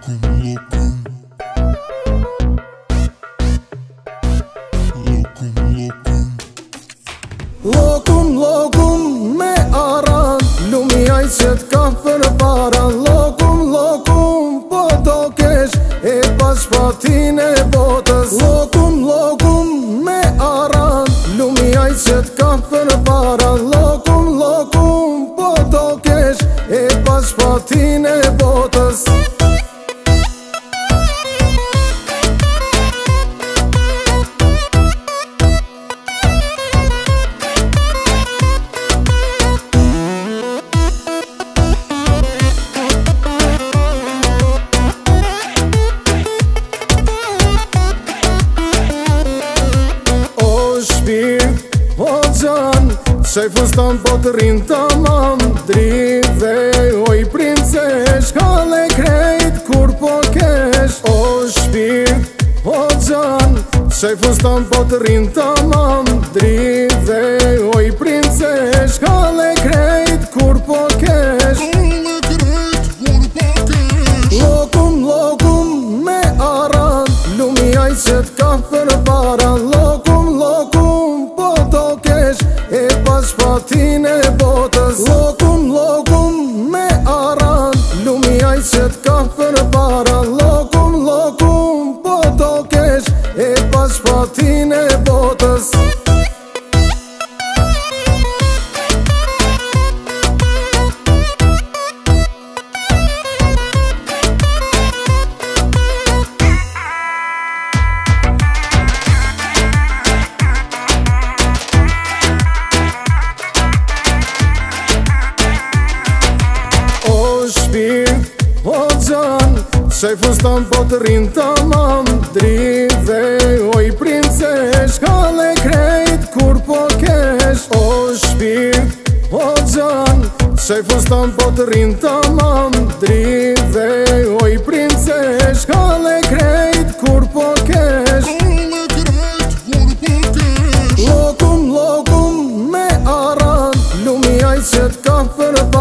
Lokum me aran, lumia I që t'ka për para. Lokum po do kesh e pas shpatin e botës. Lokum me aran, lumia I që t'ka për para. Lokum po do kesh e pas shpatin e botës. Qaj fustan po të rinë tamam, drive oj princesh, kale krejt kur po kesh. O shpirt, o gjan, qaj fustan po të rinë tamam, drive oj princesh, kale krejt kur po kesh. Lokum me aran, lumia I që t'ka për para. Lokum po do kesh e pas shpatin e botës. Lokum me aran, lumia I që t'ka për para. Lokum po do kesh e pas shpatin e botës. O gjan, qaj fustan po të rinë tamam, drive oj princesh, kale krejt kur po kesh. O shpirt, o gjan, qaj fustan po të rinë tamam, drive oj princesh, kale krejt kur po kesh. Lokum me aran, lumia I që t'ka për